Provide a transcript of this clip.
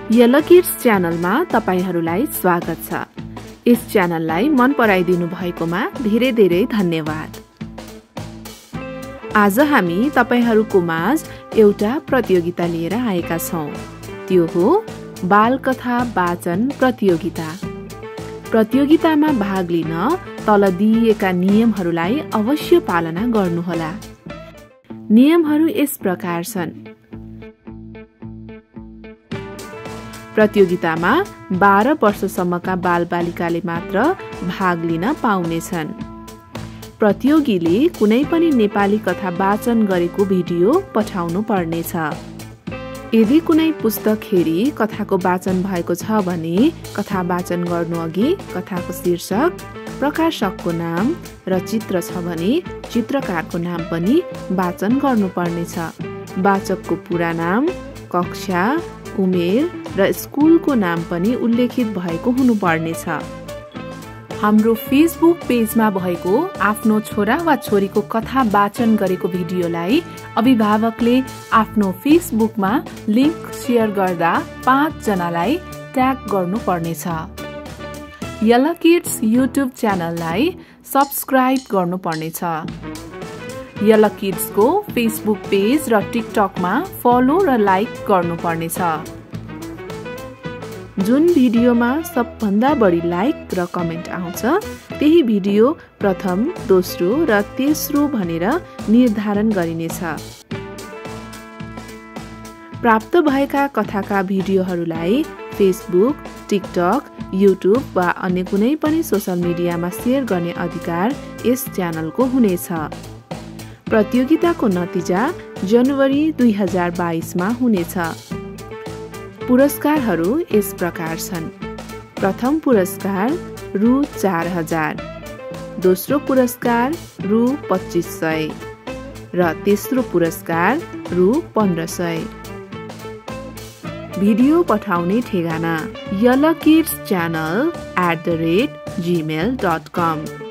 Yellow kids च्यानलमा तपाईहरुलाई स्वागत छ। यस च्यानललाई मन पराइदिनु भएकोमा धेरै धेरै धन्यवाद। आज हामी तपाईहरुको माझ एउटा प्रतियोगिता लिएर आएका छौं। त्यो हो बालकथा वाचन प्रतियोगिता। प्रतियोगितामा भाग लिन तल दिइएका नियमहरुलाई अवश्य पालना गर्नुहोला। नियमहरु यस प्रकार छन्। प्रतियोगितामा 12 वर्षसम्मका बालबालिकाले मात्र भाग लिन पाउनेछन्। प्रतियोगीले कुनै पनि नेपाली कथा वाचन गरेको भिडियो पठाउनु पर्नेछ। यदि कुनै पुस्तक हेरी कथाको वाचन भएको छ भने कथा वाचन गर्नु अघि कथाको शीर्षक, प्रकाशकको नाम र चित्र छ भने चित्रकारको नाम पनि वाचन गर्नु पर्नेछ। वाचकको पूरा नाम, कक्षा, उमेर र स्कुलको नाम पनि उल्लेखित भएको हुनुपर्नेछ। हाम्रो फेसबुक पेजमा भएको आफ्नो छोरा वा छोरीको कथा वाचन गरेको भिडियोलाई अभिभावकले आफ्नो फेसबुकमा लिंक शेयर गर्दा 5 जनालाई ट्याग गर्नु पर्नेछ। येलो किड्स युट्युब च्यानललाई सब्स्क्राइब गर्नु पर्नेछ। येलो किड्सको फेसबुक पेज र टिकटकमा फलो र लाइक गर्नु पर्नेछ। जुन भिडियोमा सबभन्दा बढी लाइक र कमेन्ट आउँछ त्यही भिडियो प्रथम, दोस्रो र तेस्रो भनेर निर्धारण गरिनेछ। प्राप्त भएका कथाका भिडियोहरूलाई फेसबुक, टिकटक, युट्युब वा अन्य कुनै पनि सोशल मिडियामा शेयर गर्ने अधिकार यस च्यानलको हुनेछ। प्रतियोगिताको नतिजा जनवरी 2022 मा हुनेछ। पुरस्कारहरू यस प्रकार छन्। प्रथम पुरस्कार रु 4000, दोस्रो पुरस्कार रु 2500 र तेस्रो पुरस्कार रु 1500। भिडियो पठाउने ठेगाना yellowkidschannel@gmail.com।